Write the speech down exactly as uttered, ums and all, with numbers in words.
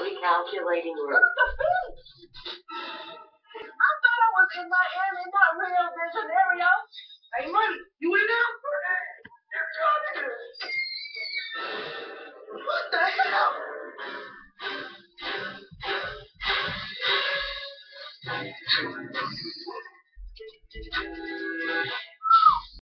Recalculating route. I thought I was in Miami, not Rio de Janeiro. Hey, money, you in there? What the hell?